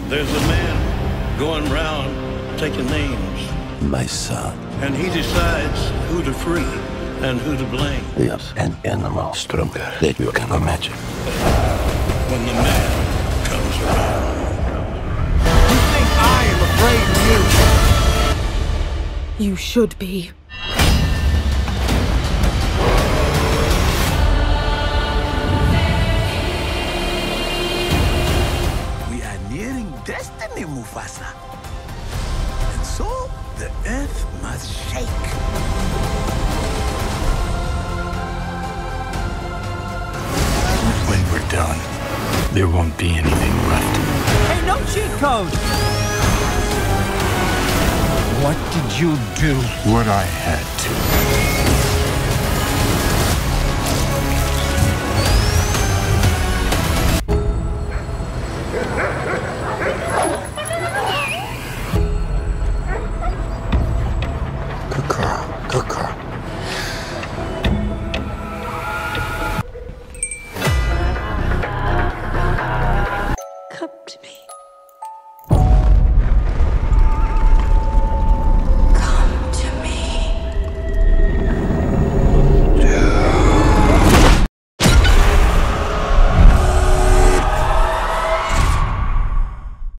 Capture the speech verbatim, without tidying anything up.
There's a man going round taking names. My son. And he decides who to free and who to blame. Yes, an animal stronger than you can imagine. When the man comes around. You think I am afraid of you? You should be. We are nearing destiny, Mufasa. And so, the earth must shake. When we're done, there won't be anything left. Hey, no cheat code! What did you do? What I had to.